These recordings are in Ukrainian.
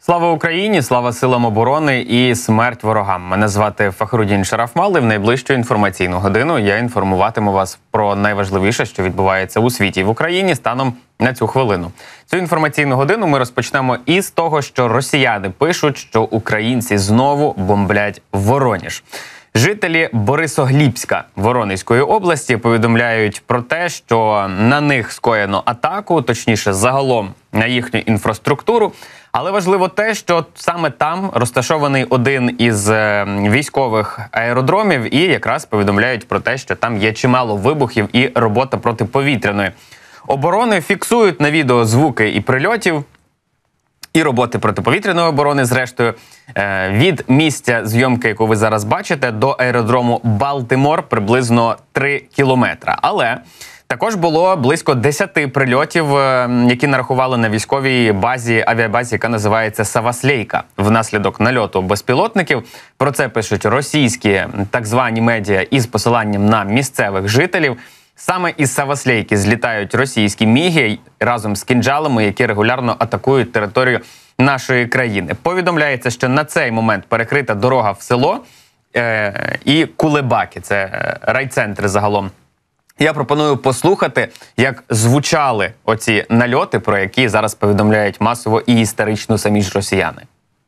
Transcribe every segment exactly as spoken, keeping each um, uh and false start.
Слава Україні, слава силам оборони і смерть ворогам. Мене звати Фахрудін Шарафмал, і в найближчу інформаційну годину я інформуватиму вас про найважливіше, що відбувається у світі і в Україні станом на цю хвилину. Цю інформаційну годину ми розпочнемо із того, що росіяни пишуть, що українці знову бомблять Вороніж. Жителі Борисоглібська Воронезької області повідомляють про те, що на них скоєно атаку, точніше загалом на їхню інфраструктуру. Але важливо те, що саме там розташований один із військових аеродромів, і якраз повідомляють про те, що там є чимало вибухів і робота протиповітряної оборони. Фіксують на відео звуки і прильотів, і роботи протиповітряної оборони, зрештою. Від місця зйомки, яку ви зараз бачите, до аеродрому Балтимор приблизно три кілометри. Але також було близько десяти прильотів, які нарахували на військовій базі, авіабазі, яка називається Саваслейка, внаслідок нальоту безпілотників. Про це пишуть російські так звані медіа із посиланням на місцевих жителів. Саме із Саваслейки злітають російські міги разом з кінжалами, які регулярно атакують територію нашої країни. Повідомляється, що на цей момент перекрита дорога в село е- і Кулебаки, це райцентри загалом. Я пропоную послухати, як звучали оці нальоти, про які зараз повідомляють масово і історично самі ж росіяни.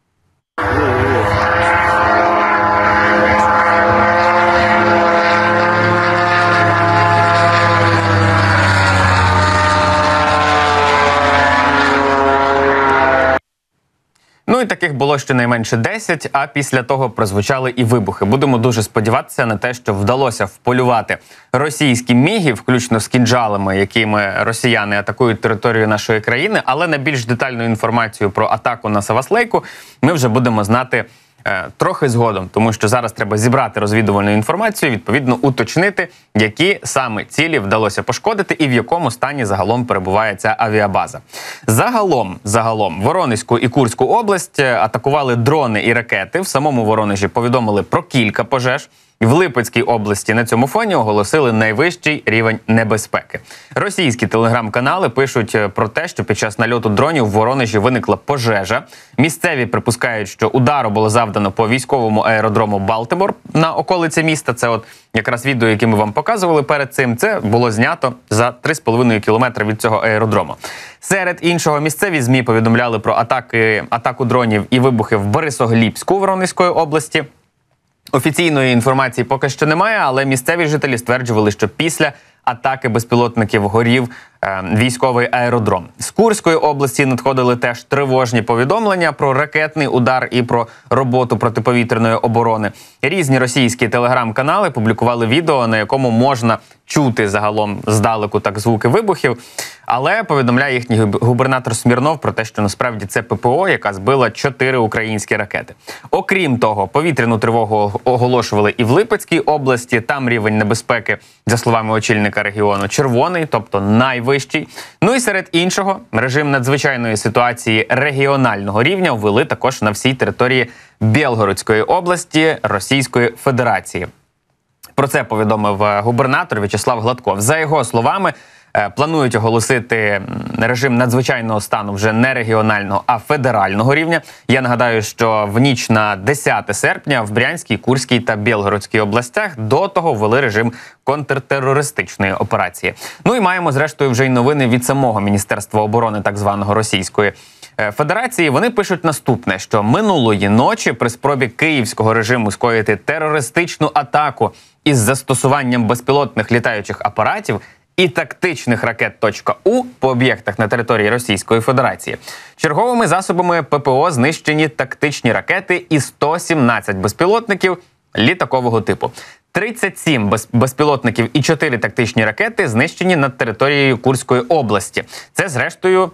Ну і таких було щонайменше десять, а після того прозвучали і вибухи. Будемо дуже сподіватися на те, що вдалося вполювати російські міги, включно з кінжалами, якими росіяни атакують територію нашої країни. Але на більш детальну інформацію про атаку на Саваслейку ми вже будемо знати е, трохи згодом. Тому що зараз треба зібрати розвідувальну інформацію, відповідно уточнити, які саме цілі вдалося пошкодити і в якому стані загалом перебуває ця авіабаза. Загалом, загалом, Воронезьку і Курську область атакували дрони і ракети. В самому Воронежі повідомили про кілька пожеж. В Липецькій області на цьому фоні оголосили найвищий рівень небезпеки. Російські телеграм-канали пишуть про те, що під час нальоту дронів в Воронежі виникла пожежа. Місцеві припускають, що удару було завдано по військовому аеродрому Балтимор на околиці міста. Це от якраз відео, яке ми вам показували перед цим, це було знято за три з половиною кілометри від цього аеродрому. Серед іншого, місцеві ЗМІ повідомляли про атаки, атаку дронів і вибухи в Борисоглібську Воронезької області. Офіційної інформації поки що немає, але місцеві жителі стверджували, що після атаки безпілотників горів е, військовий аеродром. З Курської області надходили теж тривожні повідомлення про ракетний удар і про роботу протиповітряної оборони. Різні російські телеграм-канали публікували відео, на якому можна чути загалом здалеку так звуки вибухів, але повідомляє їхній губернатор Смірнов про те, що насправді це ППО, яка збила чотири українські ракети. Окрім того, повітряну тривогу оголошували і в Липецькій області. Там рівень небезпеки, за словами очільника регіону, червоний, тобто найвищий. Ну і серед іншого, режим надзвичайної ситуації регіонального рівня ввели також на всій території Білгородської області Російської Федерації. Про це повідомив губернатор В'ячеслав Гладков. За його словами, планують оголосити режим надзвичайного стану вже не регіонального, а федерального рівня. Я нагадаю, що в ніч на десяте серпня в Брянській, Курській та Білгородській областях до того ввели режим контртерористичної операції. Ну і маємо, зрештою, вже й новини від самого Міністерства оборони так званого Російської Федерації. Вони пишуть наступне, що минулої ночі при спробі київського режиму скоїти терористичну атаку із застосуванням безпілотних літаючих апаратів і тактичних ракет .У по об'єктах на території Російської Федерації. Черговими засобами ППО знищені тактичні ракети і сто сімнадцять безпілотників літакового типу. тридцять сім безпілотників і чотири тактичні ракети знищені над територією Курської області. Це, зрештою,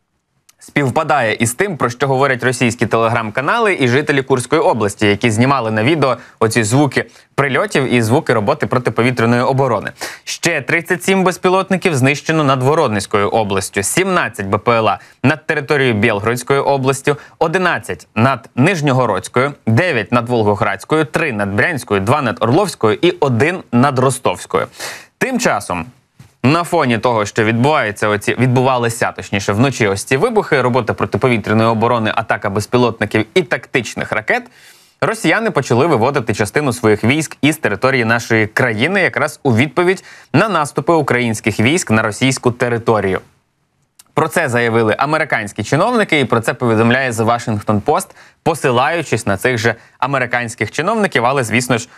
співпадає із тим, про що говорять російські телеграм-канали і жителі Курської області, які знімали на відео оці звуки прильотів і звуки роботи протиповітряної оборони. Ще тридцять сім безпілотників знищено над Воронезькою областю, сімнадцять БПЛА над територією Білгородської області, одинадцять над Нижньогородською, дев'ять над Волгоградською, три над Брянською, два над Орловською і один над Ростовською. Тим часом На фоні того, що відбувається оці, відбувалися, точніше, вночі ось ці вибухи, робота протиповітряної оборони, атака безпілотників і тактичних ракет, росіяни почали виводити частину своїх військ із території нашої країни якраз у відповідь на наступи українських військ на російську територію. Про це заявили американські чиновники, і про це повідомляє The Washington Post, посилаючись на цих же американських чиновників, але, звісно ж,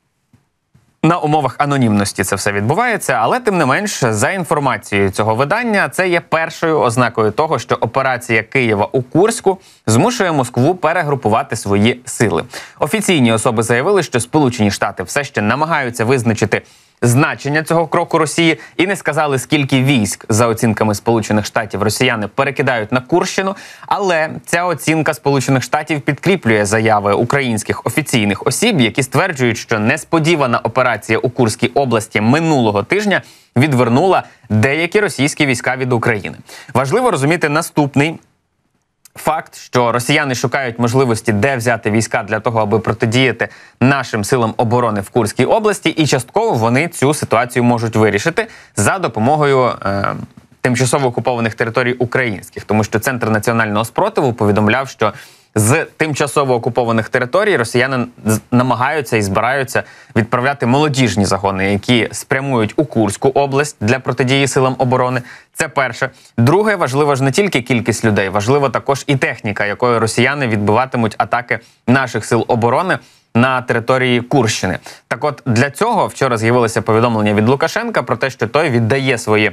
на умовах анонімності це все відбувається, але тим не менш, за інформацією цього видання, це є першою ознакою того, що операція Києва у Курську змушує Москву перегрупувати свої сили. Офіційні особи заявили, що Сполучені Штати все ще намагаються визначити значення цього кроку Росії і не сказали, скільки військ, за оцінками Сполучених Штатів, росіяни перекидають на Курщину, але ця оцінка Сполучених Штатів підкріплює заяви українських офіційних осіб, які стверджують, що несподівана операція у Курській області минулого тижня відвернула деякі російські війська від України. Важливо розуміти наступний факт, що росіяни шукають можливості, де взяти війська для того, аби протидіяти нашим силам оборони в Курській області, і частково вони цю ситуацію можуть вирішити за допомогою е, тимчасово окупованих територій українських. Тому що Центр національного спротиву повідомляв, що з тимчасово окупованих територій росіяни намагаються і збираються відправляти молодіжні загони, які спрямують у Курську область для протидії силам оборони. Це перше. Друге, важливо ж не тільки кількість людей, важливо також і техніка, якою росіяни відбиватимуть атаки наших сил оборони на території Курщини. Так от, для цього вчора з'явилося повідомлення від Лукашенка про те, що той віддає свої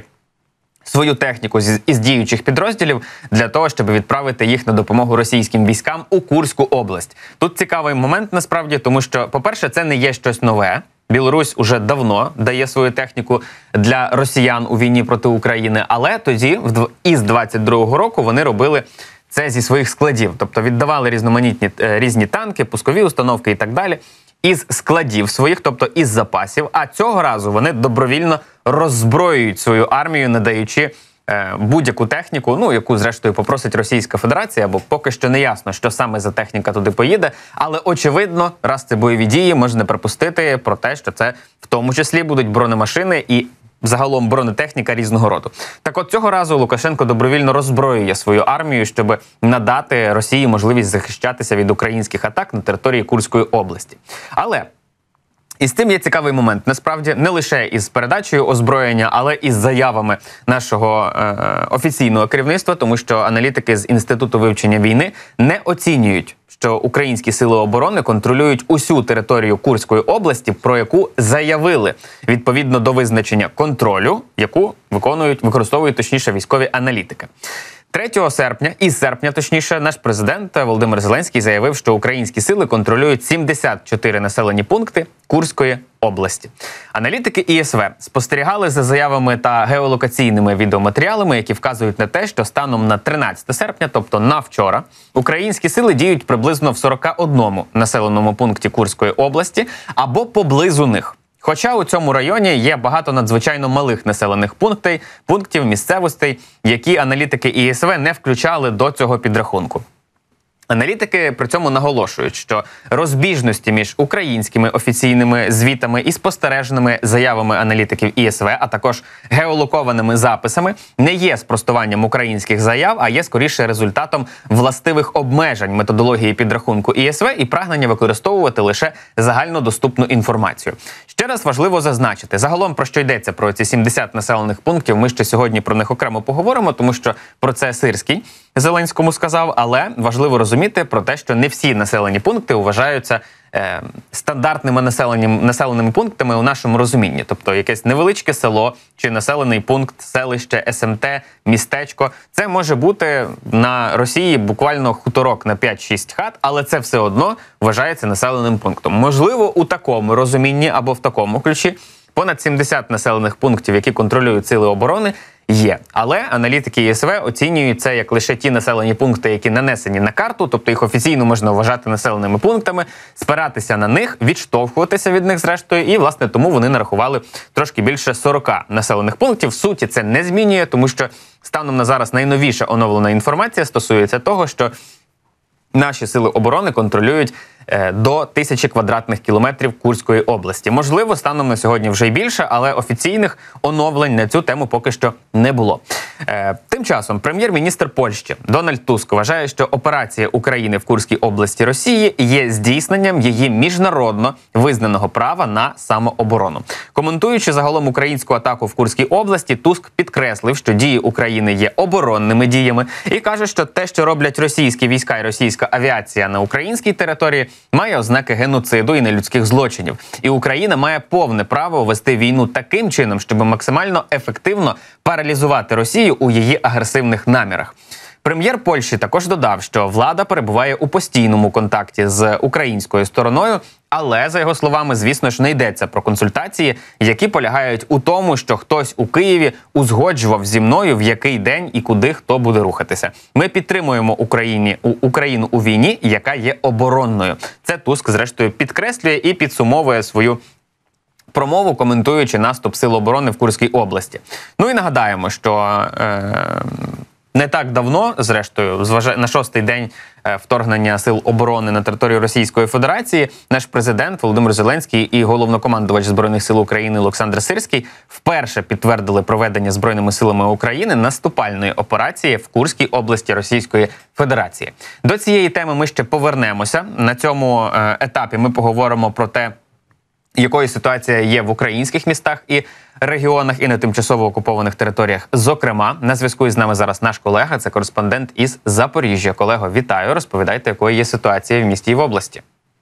свою техніку із діючих підрозділів для того, щоб відправити їх на допомогу російським військам у Курську область. Тут цікавий момент, насправді, тому що, по-перше, це не є щось нове. Білорусь уже давно дає свою техніку для росіян у війні проти України, але тоді, із двадцять другого року, вони робили це зі своїх складів. Тобто віддавали різноманітні різні танки, пускові установки і так далі із складів своїх, тобто із запасів, а цього разу вони добровільно роззброюють свою армію, надаючи е, будь-яку техніку, ну, яку, зрештою, попросить Російська Федерація, бо поки що не ясно, що саме за техніка туди поїде, але, очевидно, раз це бойові дії, можна припустити про те, що це в тому числі будуть бронемашини і загалом бронетехніка різного роду. Так от цього разу Лукашенко добровільно роззброює свою армію, щоб надати Росії можливість захищатися від українських атак на території Курської області. Але і з цим є цікавий момент. Насправді, не лише із передачею озброєння, але і з заявами нашого е, офіційного керівництва, тому що аналітики з Інституту вивчення війни не оцінюють, що українські сили оборони контролюють усю територію Курської області, про яку заявили відповідно до визначення контролю, яку виконують, використовують, точніше, військові аналітики. третього серпня, із серпня, точніше, наш президент Володимир Зеленський заявив, що українські сили контролюють сімдесят чотири населені пункти Курської області. Аналітики І С В спостерігали за заявами та геолокаційними відеоматеріалами, які вказують на те, що станом на тринадцяте серпня, тобто на вчора, українські сили діють приблизно в сорока одному населеному пункті Курської області або поблизу них. Хоча у цьому районі є багато надзвичайно малих населених пунктів, пунктів, місцевостей, які аналітики І С В не включали до цього підрахунку. Аналітики при цьому наголошують, що розбіжності між українськими офіційними звітами і спостереженими заявами аналітиків І С В, а також геолокованими записами, не є спростуванням українських заяв, а є скоріше результатом властивих обмежень методології підрахунку І С В і прагнення використовувати лише загальнодоступну інформацію. Ще раз важливо зазначити, загалом про що йдеться про ці сімдесят населених пунктів, ми ще сьогодні про них окремо поговоримо, тому що про це Сирський Зеленському сказав, але важливо розуміти про те, що не всі населені пункти вважаються е, стандартними населеним, населеними пунктами у нашому розумінні. Тобто якесь невеличке село чи населений пункт, селище, С М Т, містечко. Це може бути на Росії буквально хуторок на п'ять-шість хат, але це все одно вважається населеним пунктом. Можливо, у такому розумінні або в такому ключі понад сімдесят населених пунктів, які контролюють сили оборони, є. Але аналітики І С В оцінюють це як лише ті населені пункти, які нанесені на карту, тобто їх офіційно можна вважати населеними пунктами, спиратися на них, відштовхуватися від них зрештою, і, власне, тому вони нарахували трошки більше сорока населених пунктів. В суті це не змінює, тому що станом на зараз найновіша оновлена інформація стосується того, що наші сили оборони контролюють до тисячі квадратних кілометрів Курської області. Можливо, станом на сьогодні вже й більше, але офіційних оновлень на цю тему поки що не було. Тим часом прем'єр-міністр Польщі Дональд Туск вважає, що операція України в Курській області Росії є здійсненням її міжнародно визнаного права на самооборону. Коментуючи загалом українську атаку в Курській області, Туск підкреслив, що дії України є оборонними діями і каже, що те, що роблять російські війська і російська авіація на українській території, має ознаки геноциду і нелюдських злочинів. І Україна має повне право вести війну таким чином, щоб максимально ефективно паралізувати Росію у її агресивних намірах. Прем'єр Польщі також додав, що влада перебуває у постійному контакті з українською стороною, але, за його словами, звісно ж, не йдеться про консультації, які полягають у тому, що хтось у Києві узгоджував зі мною, в який день і куди хто буде рухатися. Ми підтримуємо Україні, у, Україну у війні, яка є оборонною. Це Туск, зрештою, підкреслює і підсумовує свою промову, коментуючи наступ Сил оборони в Курській області. Ну і нагадаємо, що Е не так давно, зрештою, на шостий день вторгнення Сил оборони на територію Російської Федерації, наш президент Володимир Зеленський і головнокомандувач Збройних сил України Олександр Сирський вперше підтвердили проведення Збройними силами України наступальної операції в Курській області Російської Федерації. До цієї теми ми ще повернемося. На цьому етапі ми поговоримо про те, якою ситуація є в українських містах і регіонах, і на тимчасово окупованих територіях. Зокрема, на зв'язку із нами зараз наш колега, це кореспондент із Запоріжжя. Колего, вітаю. Розповідайте, якою є ситуація в місті і в області.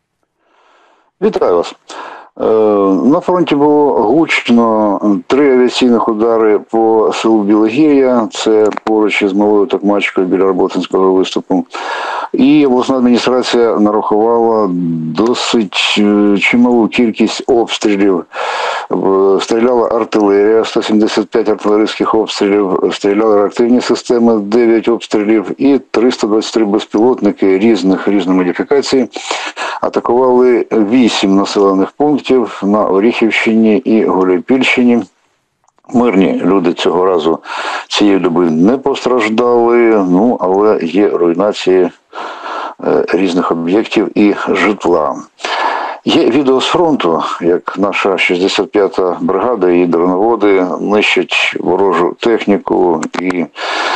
Вітаю вас. На фронті було гучно. Три авіаційних удари по селу Білогір'я, це поруч із Малою Токмачкою біля Роботинського виступу. І обласна адміністрація нарахувала досить чималу кількість обстрілів. Стріляла артилерія, сто сімдесят п'ять артилерійських обстрілів, стріляли реактивні системи, дев'ять обстрілів і триста двадцять три безпілотники різних, різної модифікації. Атакували вісім населених пунктів на Оріхівщині і Гуляйпільщині. Мирні люди цього разу цієї доби не постраждали, ну, але є руйнації е, різних об'єктів і житла. Є відео з фронту, як наша шістдесят п'ята бригада і дроноводи нищать ворожу техніку і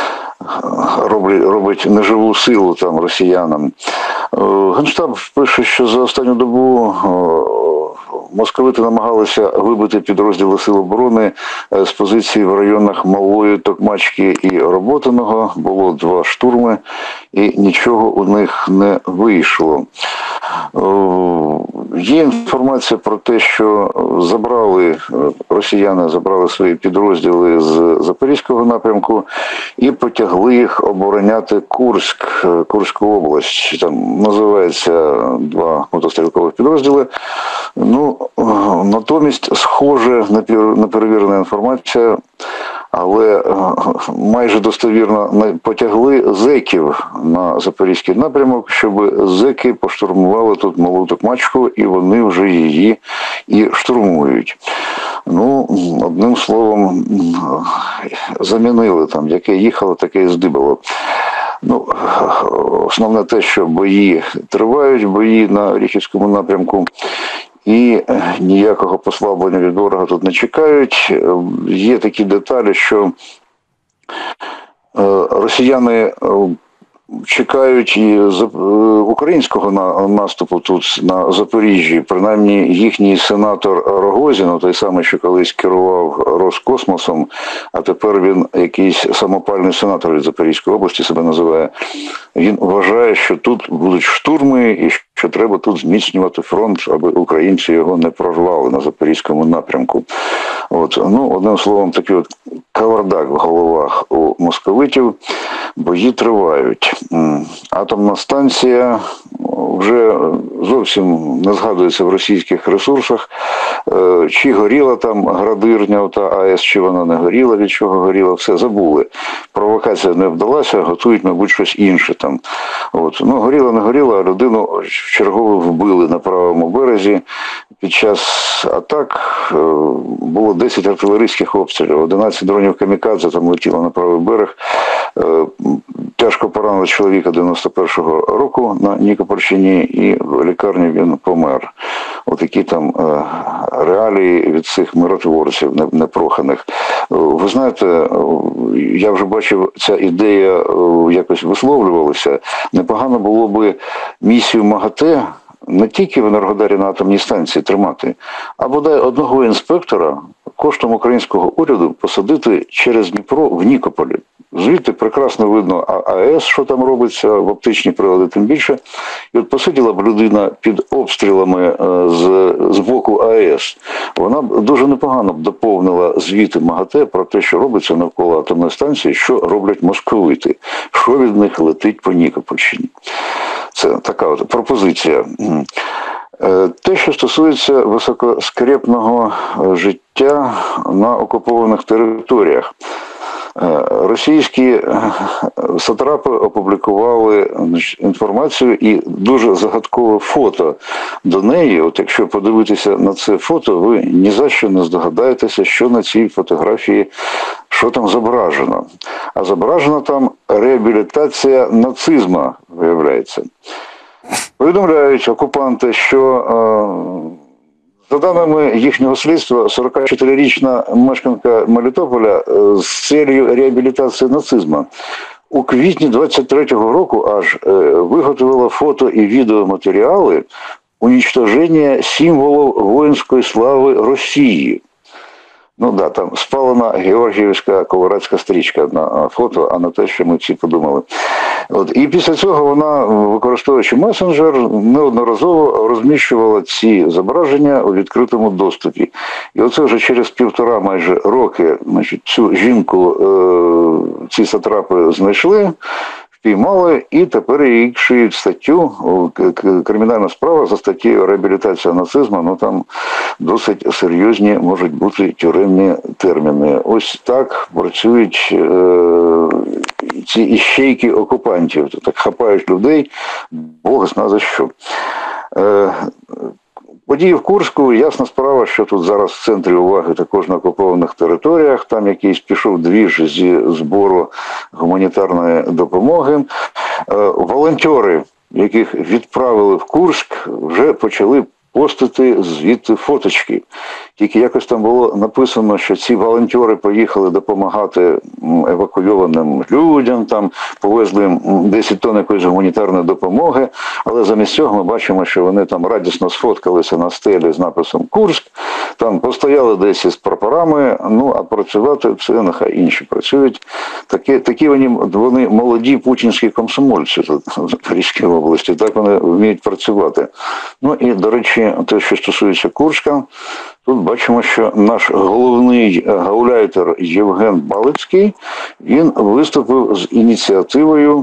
робить, робить неживу силу там росіянам. Генштаб пише, що за останню добу московити намагалися вибити підрозділи Сил оборони з позиції в районах Малої Токмачки і Роботиного. Було два штурми і нічого у них не вийшло. Є інформація про те, що забрали, росіяни забрали свої підрозділи з Запорізького напрямку і потягли їх обороняти Курськ, Курську область. Там називається два мотострілкових підрозділи. Ну, натомість, схоже, неперевірена інформація, але майже достовірно потягли зеків на Запорізький напрямок, щоб зеки поштурмували тут Малу Токмачку, і вони вже її і штурмують. Ну, одним словом, замінили там, яке їхало, таке і здибало. Ну, основне те, що бої тривають, бої на Оріхівському напрямку, і ніякого послаблення від ворога тут не чекають. Є такі деталі, що росіяни чекають і українського наступу тут на Запоріжжі. Принаймні їхній сенатор Рогозін, той самий, що колись керував Роскосмосом, а тепер він якийсь самопальний сенатор від Запорізької області себе називає. Він вважає, що тут будуть штурми і що треба тут зміцнювати фронт, аби українці його не прорвали на Запорізькому напрямку. От, ну, одним словом, такий от кавардак в головах у московитів. Бої тривають. Атомна станція вже зовсім не згадується в російських ресурсах. Чи горіла там градирня, та АЕС, чи вона не горіла, від чого горіла, все забули. Провокація не вдалася, готують, мабуть, щось інше там. От. Ну, горіла, не горіла, а людину чергово вбили на правому березі. Під час атак було десять артилерійських обстрілів, одинадцять дронів камікадзе там летіло на правий берег. Тяжко поранили чоловіка дев'яносто першого року на Нікопольщині, і в лікарні він помер. Отакі там реалії від цих миротворців непроханих. Ви знаєте, я вже бачив, ця ідея якось висловлювалася. Непогано було би місію МАГАТЕ не тільки в Енергодарі на атомній станції тримати, а бодай одного інспектора коштом українського уряду посадити через Дніпро в Нікополі. Звідти прекрасно видно АЕС, що там робиться, в оптичні прилади тим більше. І от посиділа б людина під обстрілами з, з боку АЕС. Вона б дуже непогано б доповнила звіти МАГАТЕ про те, що робиться навколо атомної станції, що роблять московити, що від них летить по Нікопольщині. Це така от пропозиція. Те, що стосується високоскрепного життя на окупованих територіях. Російські сатрапи опублікували інформацію і дуже загадкове фото до неї. От якщо подивитися на це фото, ви ні за що не здогадаєтеся, що на цій фотографії, що там зображено. А зображена там реабілітація нацизму, виявляється. Повідомляють окупанти, що за даними їхнього слідства, сорокачотирирічна мешканка Мелітополя з целью реабілітації нацизму у квітні двадцять третього року аж виготовила фото і відеоматеріали уничтоження символів воїнської слави Росії. Ну да, там спалена георгіївська колорадська стрічка на фото, а на те, що ми всі подумали. От. І після цього вона, використовуючи месенджер, неодноразово розміщувала ці зображення у відкритому доступі. І оце вже через півтора майже роки, значить, цю жінку е- ці сатрапи знайшли, впіймали, і тепер їй шиють статтю, кримінальна справа за статтєю реабілітація нацизму, ну там досить серйозні можуть бути тюремні терміни. Ось так працюють е, ці іщейки окупантів, так хапають людей, Бог зна за що. Е, Події в Курську, ясна справа, що тут зараз в центрі уваги також на окупованих територіях, там якийсь пішов двіж зі збору гуманітарної допомоги. Волонтери, яких відправили в Курськ, вже почали постити звідти фоточки. Тільки якось там було написано, що ці волонтери поїхали допомагати евакуйованим людям, там повезли їм десять тонн якоїсь гуманітарної допомоги, але замість цього ми бачимо, що вони там радісно сфоткалися на стелі з написом «Курськ», там постояли десь із прапорами, ну а працювати це нехай інші працюють. Такі, такі вони, вони молоді путінські комсомольці тут в Запорізькій області, так вони вміють працювати. Ну і, до речі, те, що стосується Курська, тут бачимо, що наш головний гауляйтер Євген Балицький, він виступив з ініціативою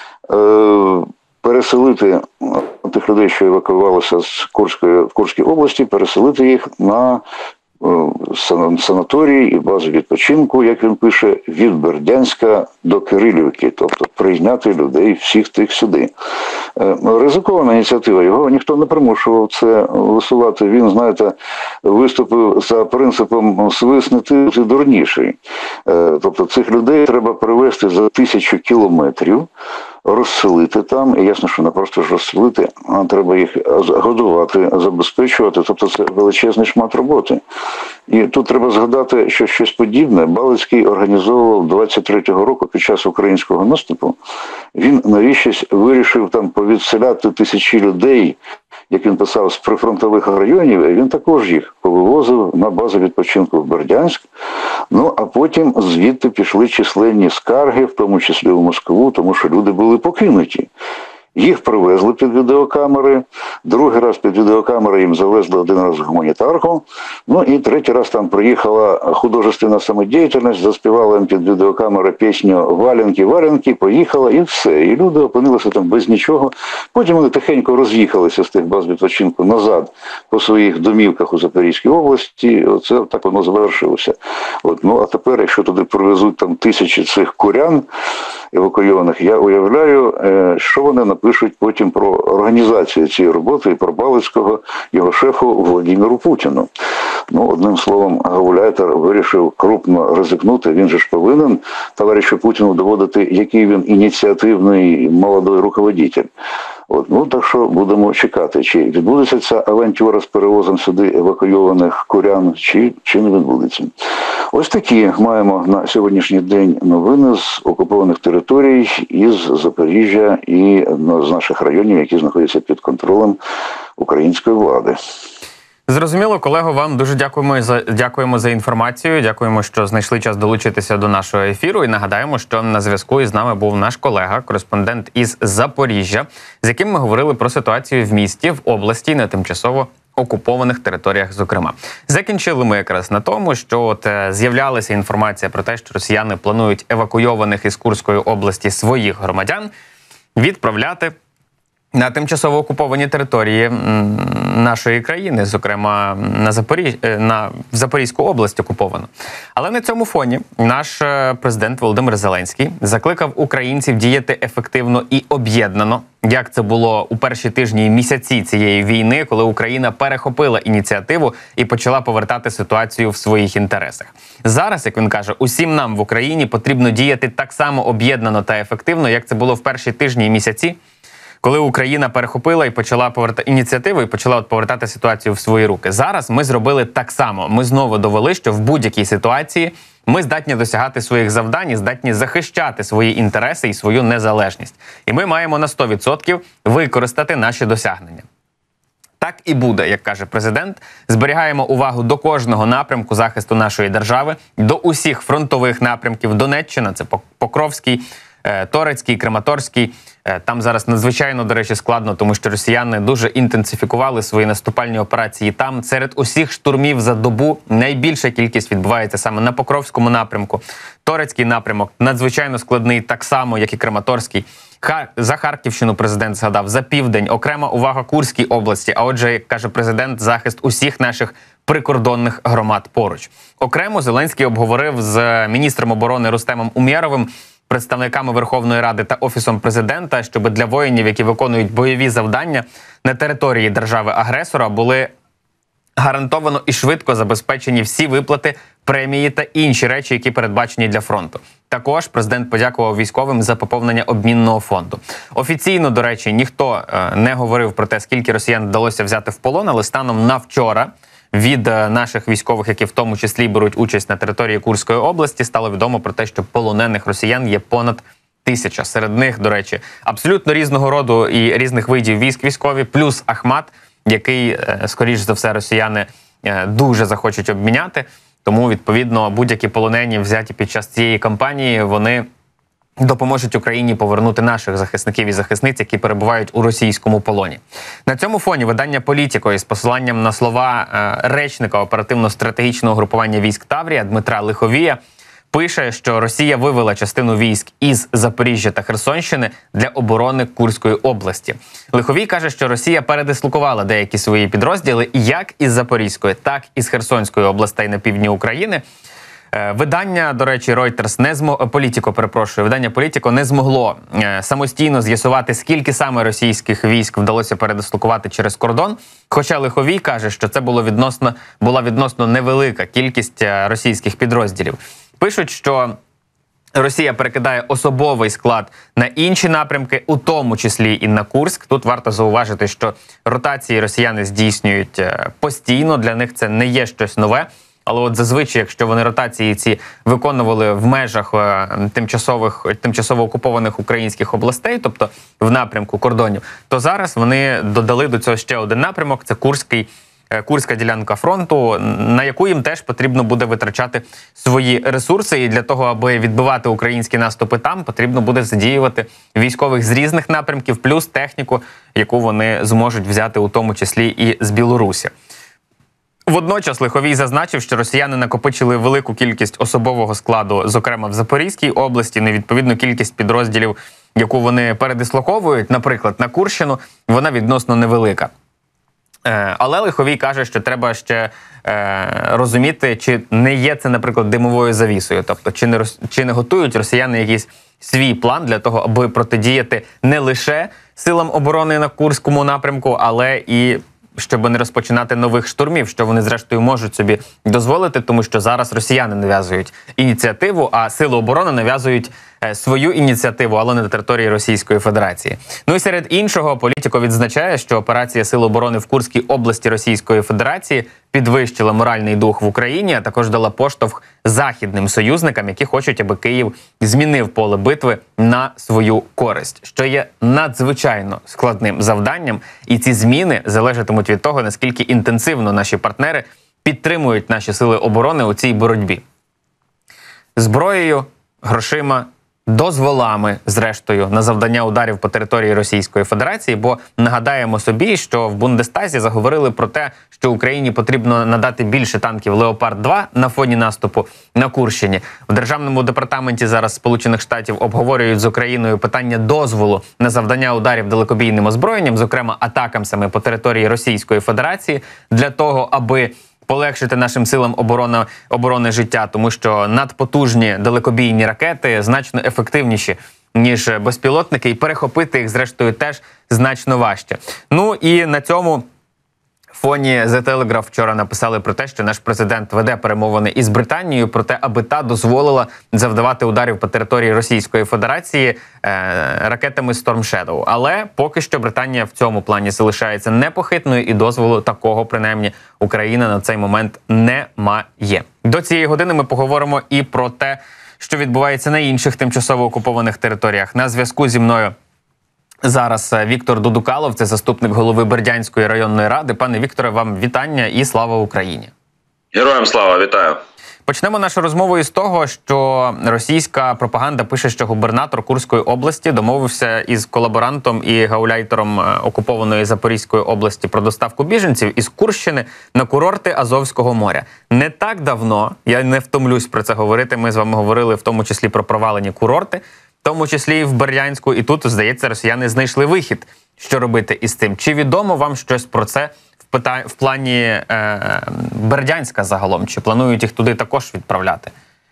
е, переселити тих людей, що евакуювалися з Курської, в Курській області, переселити їх на санаторії і бази відпочинку, як він пише, від Бердянська до Кирилівки, тобто прийняти людей всіх тих сюди. Ризикована ініціатива, його ніхто не примушував це висувати. Він, знаєте, виступив за принципом «свис не ти, ти дурніший». Тобто цих людей треба привезти за тисячу кілометрів, розселити там, і ясно, що не просто ж розселити, а треба їх годувати, забезпечувати, тобто це величезний шмат роботи. І тут треба згадати, що щось подібне Балицький організовував двадцять третього року під час українського наступу. Він навіщось вирішив там повідселяти тисячі людей, як він писав, з прифронтових районів, і він також їх повивозив на базу відпочинку в Бердянськ. Ну, а потім звідти пішли численні скарги, в тому числі в Москву, тому що люди були покинуті. Їх привезли під відеокамери, другий раз під відеокамери їм завезли один раз гуманітарку, ну і третій раз там приїхала художественна самодіяльність, заспівала їм під відеокамери пісню «Валенки, валенки», поїхала і все. І люди опинилися там без нічого. Потім вони тихенько роз'їхалися з тих баз відпочинку назад по своїх домівках у Запорізькій області. Оце так воно завершилося. От, ну а тепер, якщо туди привезуть там тисячі цих курян евакуйованих, я уявляю, що вони напишуть потім про організацію цієї роботи і про Балицького, його шефу Владимиру Путіну. Ну, одним словом, Гауляйтер вирішив крупно ризикнути, він же ж повинен товаришу Путіну доводити, який він ініціативний молодий руководитель. От, ну, так що будемо чекати, чи відбудеться ця авантюра з перевозом сюди евакуйованих курян, чи, чи не відбудеться. Ось такі маємо на сьогоднішній день новини з окупованих територій, із Запоріжжя і ну, з наших районів, які знаходяться під контролем української влади. Зрозуміло, колего, вам дуже дякуємо за, дякуємо за інформацію, дякуємо, що знайшли час долучитися до нашого ефіру, і нагадаємо, що на зв'язку із нами був наш колега, кореспондент із Запоріжжя, з яким ми говорили про ситуацію в місті, в області, на тимчасово окупованих територіях, зокрема. Закінчили ми якраз на тому, що от з'являлася інформація про те, що росіяни планують евакуйованих із Курської області своїх громадян відправляти на тимчасово окуповані території нашої країни, зокрема на Запоріж... на Запорізьку область окуповано. Але на цьому фоні наш президент Володимир Зеленський закликав українців діяти ефективно і об'єднано, як це було у перші тижні і місяці цієї війни, коли Україна перехопила ініціативу і почала повертати ситуацію в своїх інтересах. Зараз, як він каже, усім нам в Україні потрібно діяти так само об'єднано та ефективно, як це було в перші тижні і місяці, коли Україна перехопила і почала повертати ініціативу і почала от повертати ситуацію в свої руки. Зараз ми зробили так само. Ми знову довели, що в будь-якій ситуації ми здатні досягати своїх завдань і здатні захищати свої інтереси і свою незалежність. І ми маємо на сто відсотків використати наші досягнення. Так і буде, як каже президент. Зберігаємо увагу до кожного напрямку захисту нашої держави, до усіх фронтових напрямків. Донеччина – це Покровський, Торецький, Краматорський. Там зараз надзвичайно, до речі, складно, тому що росіяни дуже інтенсифікували свої наступальні операції там. Серед усіх штурмів за добу найбільша кількість відбувається саме на Покровському напрямку. Торецький напрямок надзвичайно складний, так само, як і Краматорський. За Харківщину президент згадав, за південь, окрема увага Курській області, а отже, як каже президент, захист усіх наших прикордонних громад поруч. Окремо Зеленський обговорив з міністром оборони Рустемом Умєровим, представниками Верховної Ради та Офісом Президента, щоб для воїнів, які виконують бойові завдання на території держави-агресора, були гарантовано і швидко забезпечені всі виплати, премії та інші речі, які передбачені для фронту. Також президент подякував військовим за поповнення обмінного фонду. Офіційно, до речі, ніхто не говорив про те, скільки росіян вдалося взяти в полон, але станом на вчора від наших військових, які в тому числі беруть участь на території Курської області, стало відомо про те, що полонених росіян є понад тисяча. Серед них, до речі, абсолютно різного роду і різних видів військ військові, плюс Ахмат, який, скоріш за все, росіяни дуже захочуть обміняти. Тому, відповідно, будь-які полонені, взяті під час цієї кампанії, вони допоможуть Україні повернути наших захисників і захисниць, які перебувають у російському полоні. На цьому фоні видання «Політіко» із посиланням на слова речника оперативно-стратегічного групування військ Таврія Дмитра Лиховія пише, що Росія вивела частину військ із Запоріжжя та Херсонщини для оборони Курської області. Лиховій каже, що Росія передислокувала деякі свої підрозділи як із Запорізької, так і з Херсонської областей на півдні України. Видання, до речі, Reuters не змо... Політіко, перепрошую, видання Політіко не змогло самостійно з'ясувати, скільки саме російських військ вдалося передислокувати через кордон. Хоча Лиховій каже, що це було відносно, була відносно невелика кількість російських підрозділів. Пишуть, що Росія перекидає особовий склад на інші напрямки, у тому числі і на Курськ. Тут варто зауважити, що ротації росіяни здійснюють постійно, для них це не є щось нове. Але от зазвичай, якщо вони ротації ці виконували в межах тимчасових, тимчасово окупованих українських областей, тобто в напрямку кордонів, то зараз вони додали до цього ще один напрямок – це Курський Курська ділянка фронту, на яку їм теж потрібно буде витрачати свої ресурси. І для того, аби відбивати українські наступи там, потрібно буде задіювати військових з різних напрямків, плюс техніку, яку вони зможуть взяти у тому числі і з Білорусі. Водночас Лиховій зазначив, що росіяни накопичили велику кількість особового складу, зокрема в Запорізькій області, невідповідну кількість підрозділів, яку вони передислоковують, наприклад, на Курщину, вона відносно невелика. Але Лиховій каже, що треба ще е, розуміти, чи не є це, наприклад, димовою завісою. Тобто, чи не, чи не готують росіяни якийсь свій план для того, аби протидіяти не лише силам оборони на Курському напрямку, але і щоб не розпочинати нових штурмів, що вони, зрештою, можуть собі дозволити, тому що зараз росіяни нав'язують ініціативу, а сили оборони нав'язують свою ініціативу, але не на території Російської Федерації. Ну і серед іншого, Політико відзначає, що операція Сил оборони в Курській області Російської Федерації підвищила моральний дух в Україні, а також дала поштовх західним союзникам, які хочуть, аби Київ змінив поле битви на свою користь, що є надзвичайно складним завданням, і ці зміни залежатимуть від того, наскільки інтенсивно наші партнери підтримують наші сили оборони у цій боротьбі. Зброєю, грошима, дозволами, зрештою, на завдання ударів по території Російської Федерації, бо нагадаємо собі, що в Бундестазі заговорили про те, що Україні потрібно надати більше танків Леопард два на фоні наступу на Курщині. В Державному департаменті зараз Сполучених Штатів обговорюють з Україною питання дозволу на завдання ударів далекобійним озброєнням, зокрема атакамсами по території Російської Федерації, для того, аби полегшити нашим силам оборони, оборони життя, тому що надпотужні далекобійні ракети значно ефективніші, ніж безпілотники, і перехопити їх, зрештою, теж значно важче. Ну і на цьому фоні The Telegraph вчора написали про те, що наш президент веде перемовини із Британією про те, аби та дозволила завдавати ударів по території Російської Федерації е, ракетами Storm Shadow. Але поки що Британія в цьому плані залишається непохитною, і дозволу такого, принаймні, Україна на цей момент не має. До цієї години ми поговоримо і про те, що відбувається на інших тимчасово окупованих територіях. На зв'язку зі мною зараз Віктор Дудукалов, це заступник голови Бердянської районної ради. Пане Вікторе, вам вітання і слава Україні. Героям слава, вітаю. Почнемо нашу розмову із того, що російська пропаганда пише, що губернатор Курської області домовився із колаборантом і гауляйтером окупованої Запорізької області про доставку біженців із Курщини на курорти Азовського моря. Не так давно, я не втомлюсь про це говорити, ми з вами говорили в тому числі про провалені курорти, в тому числі і в Бердянську, і тут, здається, росіяни знайшли вихід, що робити із цим. Чи відомо вам щось про це в, пита... в плані е... Бердянська загалом? Чи планують їх туди також відправляти?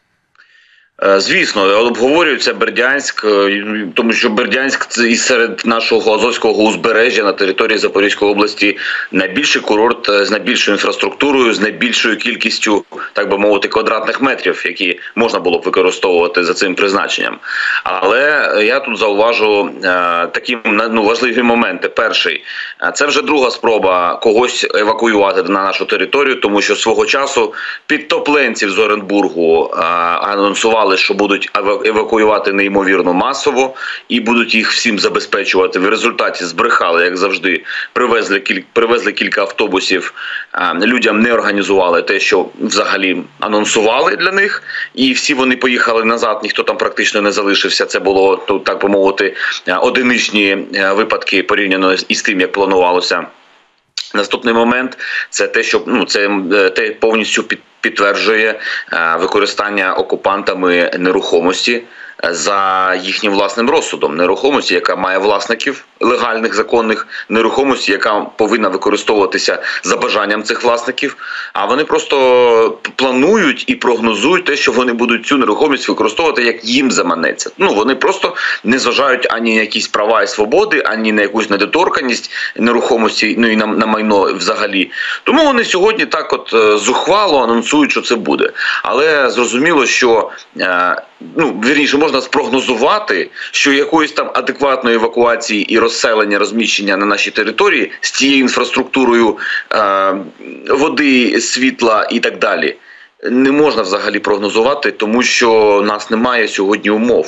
Звісно, обговорюється Бердянськ, тому що Бердянськ – це і серед нашого Азовського узбережжя на території Запорізької області найбільший курорт з найбільшою інфраструктурою, з найбільшою кількістю, так би мовити, квадратних метрів, які можна було б використовувати за цим призначенням. Але я тут зауважу такі ну, важливі моменти. Перший – це вже друга спроба когось евакуювати на нашу територію, тому що свого часу підтопленців з Оренбургу анонсували, що будуть евакуювати неймовірно масово і будуть їх всім забезпечувати. В результаті збрехали, як завжди, привезли, кіль... привезли кілька автобусів, людям не організували те, що взагалі анонсували для них, і всі вони поїхали назад, ніхто там практично не залишився. Це було, так би мовити, одиничні випадки порівняно із тим, як планувалося. Наступний момент – це те, що ну, це те повністю під підтверджує використання окупантами нерухомості за їхнім власним розсудом. Нерухомості, яка має власників легальних, законних, нерухомості, яка повинна використовуватися за бажанням цих власників, а вони просто планують і прогнозують те, що вони будуть цю нерухомість використовувати, як їм заманеться. Ну, вони просто не зважають ані на якісь права і свободи, ані на якусь недоторканність нерухомості, ну і на, на майно взагалі. Тому вони сьогодні так от зухвало анонсують, що це буде. Але зрозуміло, що ну, вірніше, можна спрогнозувати, що якоїсь там адекватної евакуації і розселення, розміщення на нашій території з тією інфраструктурою е, води, світла і так далі не можна взагалі прогнозувати, тому що у нас немає сьогодні умов.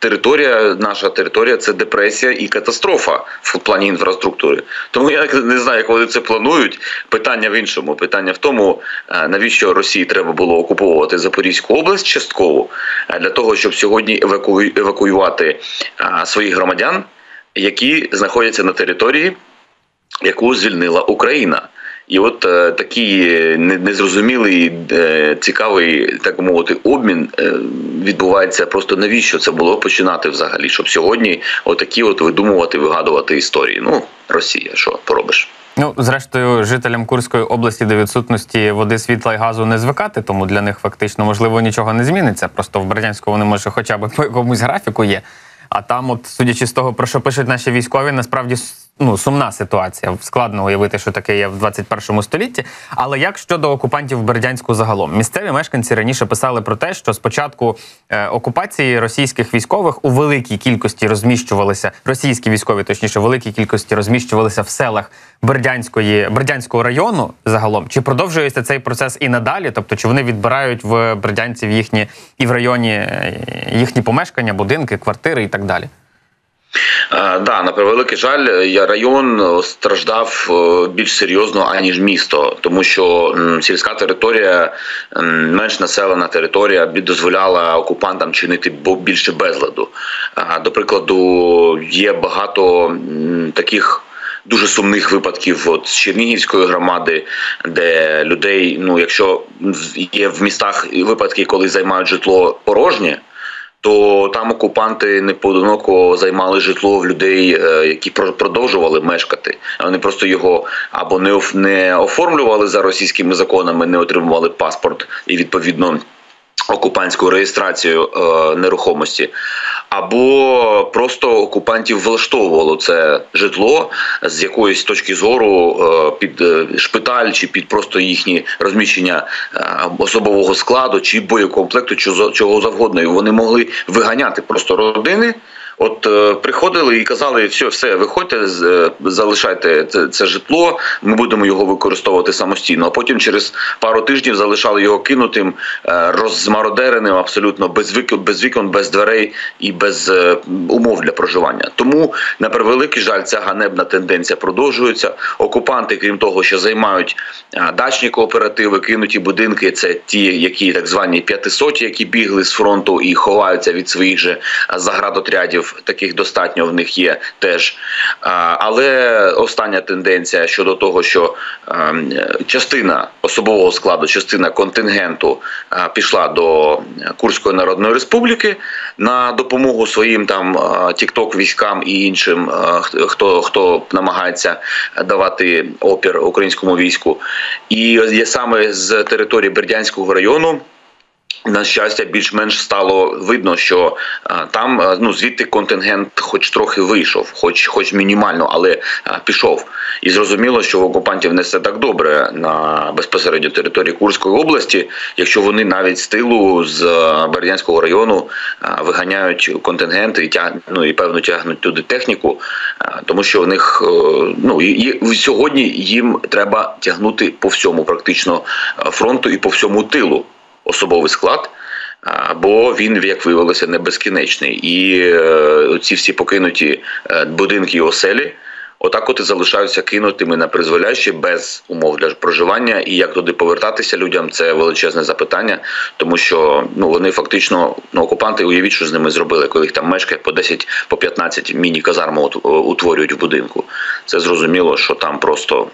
територія, наша територія – це депресія і катастрофа в плані інфраструктури. Тому я не знаю, як вони це планують. Питання в іншому. Питання в тому, навіщо Росії треба було окуповувати Запорізьку область частково, для того, щоб сьогодні еваку... евакуювати своїх громадян, які знаходяться на території, яку звільнила Україна. І от е, такий незрозумілий, е, цікавий, так мовити, обмін е, відбувається. Просто навіщо це було починати взагалі, щоб сьогодні отакі от видумувати, вигадувати історії. Ну, Росія, що поробиш? Ну, зрештою, жителям Курської області до відсутності води, світла і газу не звикати, тому для них фактично, можливо, нічого не зміниться. Просто в Бердянську вони, може, хоча б по якомусь графіку є. А там, от, судячи з того, про що пишуть наші військові, насправді, ну, сумна ситуація. Складно уявити, що таке є в двадцять першому столітті. Але як щодо окупантів в Бердянську загалом? Місцеві мешканці раніше писали про те, що спочатку е, окупації російських військових у великій кількості розміщувалися, російські військові, точніше, в великій кількості розміщувалися в селах Бердянської, Бердянського району загалом. Чи продовжується цей процес і надалі? Тобто, чи вони відбирають в бердянців їхні, і в районі їхні помешкання, будинки, квартири і так далі? Так, да, на превеликий жаль, район страждав більш серйозно, аніж місто, тому що сільська територія, менш населена територія, дозволяла окупантам чинити більше безладу. До прикладу, є багато таких дуже сумних випадків от з Чернігівської громади, де людей, ну, якщо є в містах випадки, коли займають житло порожнє, то там окупанти непоодиноко займали житло в людей, які продовжували мешкати. Вони просто його або не оформлювали за російськими законами, не отримували паспорт і, відповідно, окупантську реєстрацію е, нерухомості, або просто окупантів влаштовувало це житло з якоїсь точки зору е, під е, шпиталь, чи під просто їхнє розміщення е, особового складу, чи боєкомплекту, чого, чого завгодно. І вони могли виганяти просто родини. От е, приходили і казали, все, все, виходьте, з, залишайте це, це житло, ми будемо його використовувати самостійно. А потім через пару тижнів залишали його кинутим, е, розмародереним, абсолютно без вікон, без вікон, без дверей і без е, умов для проживання. Тому, на превеликий жаль, ця ганебна тенденція продовжується. Окупанти, крім того, що займають е, дачні кооперативи, кинуті будинки, це ті, які так звані п'ятисоті, які бігли з фронту і ховаються від своїх же заградотрядів. Таких достатньо в них є теж. Але остання тенденція щодо того, що частина особового складу, частина контингенту пішла до Курської Народної Республіки на допомогу своїм там тік-ток-військам і іншим, хто, хто намагається давати опір українському війську. І є саме з території Бердянського району, на щастя, більш-менш стало видно, що а, там, а, ну, звідти контингент хоч трохи вийшов, хоч, хоч мінімально, але а, пішов. І зрозуміло, що в окупантів не все так добре на безпосередньо території Курської області, якщо вони навіть з тилу, з а, Бердянського району а, виганяють контингенти і, тяг, ну, і певно тягнуть туди техніку, а, тому що в них, а, ну, і, і сьогодні їм треба тягнути по всьому практично фронту і по всьому тилу особовий склад, бо він, як виявилося, не безкінечний. І е, ці всі покинуті будинки і оселі отак от і залишаються кинутими на призволяще без умов для проживання. І як туди повертатися людям – це величезне запитання, тому що ну, вони фактично, ну, окупанти, уявіть, що з ними зробили, коли їх там мешкає по десять, по п'ятнадцять міні-казарм утворюють в будинку. Це зрозуміло, що там просто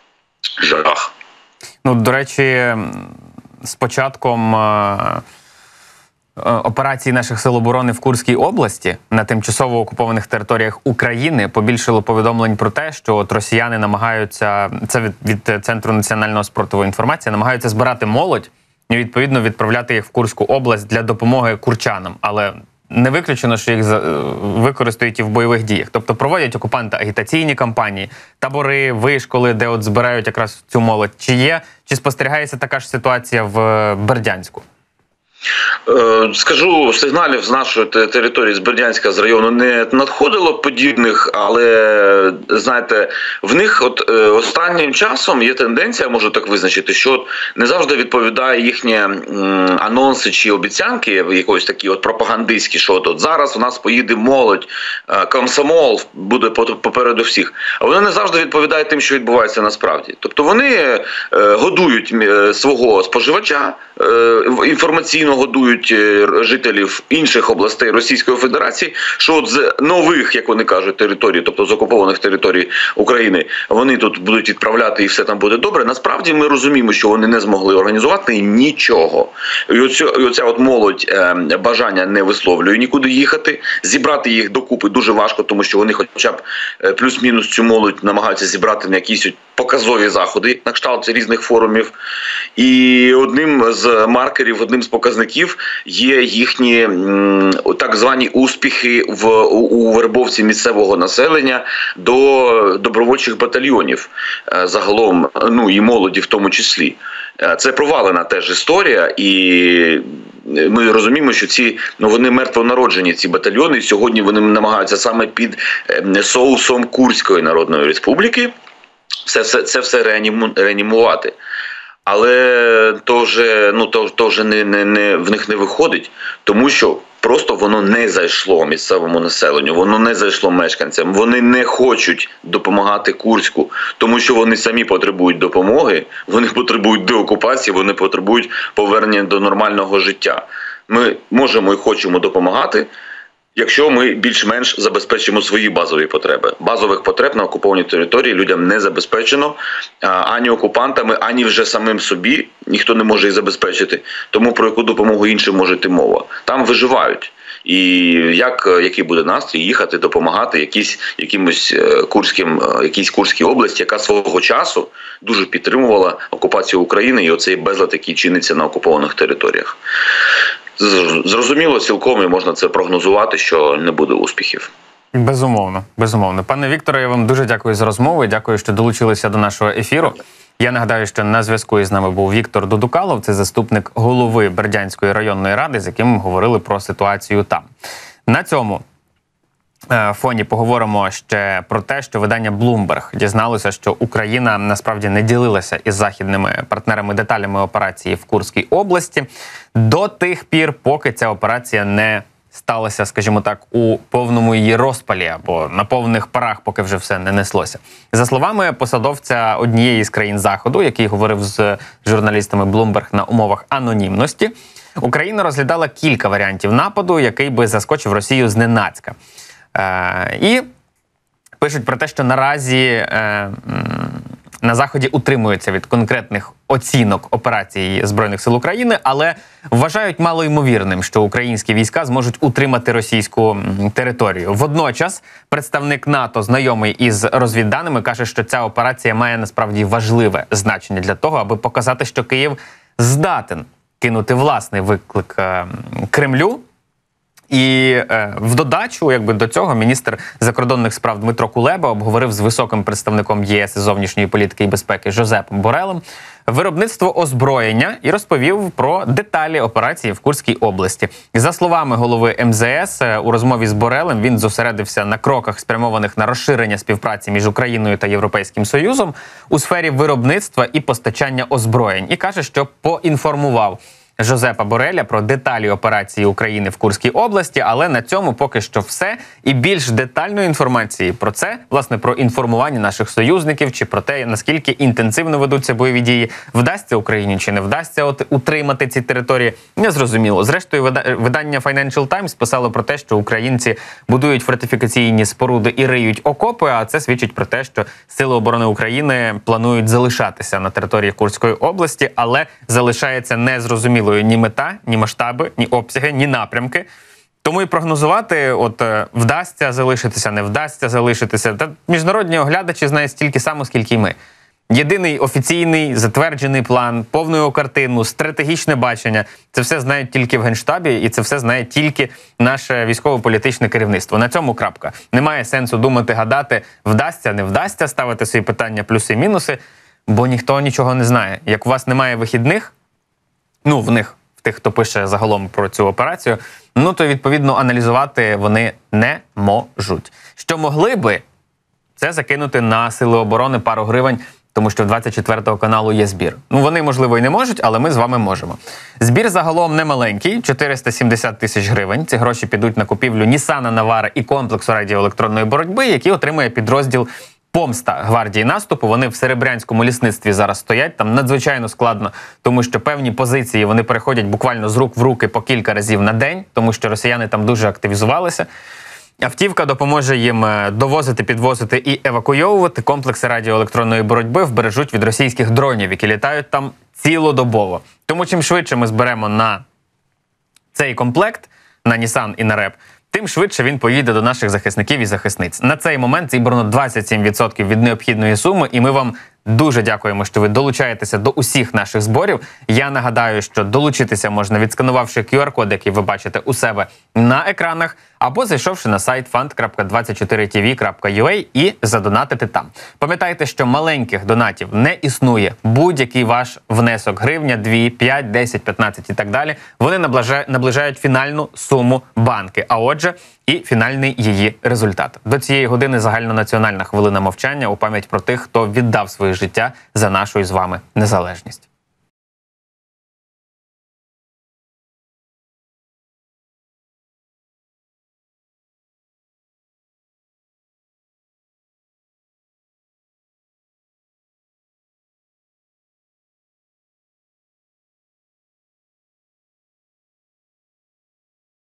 жах. Ну, до речі, з початком е, е, операції наших сил оборони в Курській області на тимчасово окупованих територіях України побільшало повідомлень про те, що от росіяни намагаються, це від, від Центру національного спортової інформації, намагаються збирати молодь і, відповідно, відправляти їх в Курську область для допомоги курчанам. Але не виключено, що їх використають і в бойових діях. Тобто проводять окупанти агітаційні кампанії, табори, вишколи, де от збирають якраз цю молодь. Чи є, чи спостерігається така ж ситуація в Бердянську? Скажу, сигналів з нашої території, з Бердянська, з району не надходило подібних, але, знаєте, в них от останнім часом є тенденція, можу так визначити, що не завжди відповідає їхні анонси чи обіцянки, якось такі от пропагандистські, що от, от зараз у нас поїде молодь, комсомол буде попереду всіх. А вони не завжди відповідають тим, що відбувається насправді. Тобто вони годують свого споживача, інформаційно годують жителів інших областей Російської Федерації, що от з нових, як вони кажуть, територій, тобто з окупованих територій України, вони тут будуть відправляти і все там буде добре. Насправді ми розуміємо, що вони не змогли організувати нічого. І оця, і оця от молодь е, бажання не висловлює нікуди їхати. Зібрати їх докупи дуже важко, тому що вони хоча б плюс-мінус цю молодь намагаються зібрати на якісь показові заходи на кшталт різних форумів. І одним з маркерів, одним з показників є їхні м, так звані успіхи в, у, у вербовці місцевого населення до добровольчих батальйонів загалом, ну і молоді в тому числі. Це провалена теж історія, і ми розуміємо, що ці, ну, вони мертвонароджені, ці батальйони, і сьогодні вони намагаються саме під соусом Курської Народної Республіки все, все, це все реаніму, реанімувати. Але то вже, ну, то, то вже не, не, не, в них не виходить, тому що просто воно не зайшло місцевому населенню, воно не зайшло мешканцям. Вони не хочуть допомагати Курську, тому що вони самі потребують допомоги, вони потребують деокупації, вони потребують повернення до нормального життя. Ми можемо і хочемо допомагати, якщо ми більш-менш забезпечимо свої базові потреби. Базових потреб на окупованій території людям не забезпечено ані окупантами, ані вже самим собі. Ніхто не може їх забезпечити. Тому про яку допомогу іншим може йти мова. Там виживають. І як, який буде настрій їхати, допомагати якісь, якимось курським, якійсь Курській області, яка свого часу дуже підтримувала окупацію України і оцей безлад, який чиниться на окупованих територіях. Зрозуміло, цілком і можна це прогнозувати, що не буде успіхів. Безумовно, безумовно. Пане Вікторе, я вам дуже дякую за розмову, дякую, що долучилися до нашого ефіру. Я нагадаю, що на зв'язку із нами був Віктор Дудукалов, це заступник голови Бердянської районної ради, з яким ми говорили про ситуацію там. На цьому фоні поговоримо ще про те, що видання Bloomberg дізналося, що Україна насправді не ділилася із західними партнерами деталями операції в Курській області до тих пір, поки ця операція не сталася, скажімо так, у повному її розпалі або на повних парах, поки вже все не неслося. За словами посадовця однієї з країн Заходу, який говорив з журналістами Bloomberg на умовах анонімності, Україна розглядала кілька варіантів нападу, який би заскочив Росію зненацька. Е, і пишуть про те, що наразі е, на Заході утримуються від конкретних оцінок операцій Збройних сил України, але вважають малоймовірним, що українські війська зможуть утримати російську територію. Водночас представник НАТО, знайомий із розвідданими, каже, що ця операція має насправді важливе значення для того, аби показати, що Київ здатен кинути власний виклик е, Кремлю. І е, в додачу, якби до цього, міністр закордонних справ Дмитро Кулеба обговорив з високим представником ЄС із зовнішньої політики і безпеки Жозепом Борелем виробництво озброєння і розповів про деталі операції в Курській області. За словами голови ем зе ес, у розмові з Борелем він зосередився на кроках, спрямованих на розширення співпраці між Україною та Європейським Союзом у сфері виробництва і постачання озброєнь. І каже, що поінформував Жозепа Бореля про деталі операції України в Курській області, але на цьому поки що все. І більш детальної інформації про це, власне, про інформування наших союзників, чи про те, наскільки інтенсивно ведуться бойові дії, вдасться Україні чи не вдасться от утримати ці території, не зрозуміло. Зрештою, видання Financial Times писало про те, що українці будують фортифікаційні споруди і риють окопи, а це свідчить про те, що Сили оборони України планують залишатися на території Курської області, але залишається незрозуміло ні мета, ні масштаби, ні обсяги, ні напрямки. Тому і прогнозувати, от вдасться залишитися, не вдасться залишитися. Та міжнародні оглядачі знають стільки само, скільки й ми. Єдиний офіційний, затверджений план, повну картину, стратегічне бачення – це все знають тільки в Генштабі, і це все знає тільки наше військово-політичне керівництво. На цьому крапка. Немає сенсу думати, гадати, вдасться, не вдасться, ставити свої питання плюси-мінуси, бо ніхто нічого не знає. Як у вас немає вихідних, ну, в них, тих, хто пише загалом про цю операцію, ну то, відповідно, аналізувати вони не можуть. Що могли би, це закинути на Сили оборони пару гривень, тому що в двадцять четвертого каналу є збір. Ну, вони, можливо, і не можуть, але ми з вами можемо. Збір загалом не маленький – чотириста сімдесят тисяч гривень. Ці гроші підуть на купівлю Нісана Навара і комплексу радіоелектронної боротьби, який отримує підрозділ «Помста» гвардії наступу. Вони в Серебрянському лісництві зараз стоять. Там надзвичайно складно, тому що певні позиції вони переходять буквально з рук в руки по кілька разів на день, тому що росіяни там дуже активізувалися. Автівка допоможе їм довозити, підвозити і евакуйовувати. Комплекси радіоелектронної боротьби вбережуть від російських дронів, які літають там цілодобово. Тому чим швидше ми зберемо на цей комплект, на Нісан і на РЕП, тим швидше він поїде до наших захисників і захисниць. На цей момент зібрано двадцять сім відсотків від необхідної суми, і ми вам дуже дякуємо, що ви долучаєтеся до усіх наших зборів. Я нагадаю, що долучитися можна, відсканувавши ку ар код, який ви бачите у себе на екранах, або зайшовши на сайт фанд крапка двадцять чотири ті ві крапка ю а і задонатити там. Пам'ятайте, що маленьких донатів не існує. Будь-який ваш внесок – гривня, дві, п'ять, десять, п'ятнадцять і так далі – вони наближають фінальну суму банки, а отже і фінальний її результат. До цієї години загальнонаціональна хвилина мовчання у пам'ять про тих, хто віддав своє життя за нашу із вами незалежність.